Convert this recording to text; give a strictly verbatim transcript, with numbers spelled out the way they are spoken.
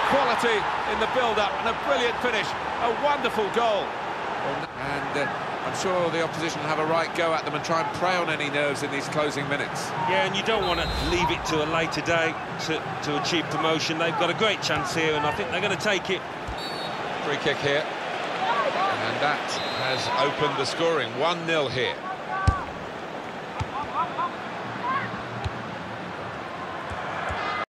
quality in the build-up and a brilliant finish. A wonderful goal. And uh, I'm sure the opposition have a right go at them and try and prey on any nerves in these closing minutes. Yeah, and you don't want to leave it to a later day to, to achieve promotion. They've got a great chance here, and I think they're going to take it. Free kick here. And that has opened the scoring. one nil here.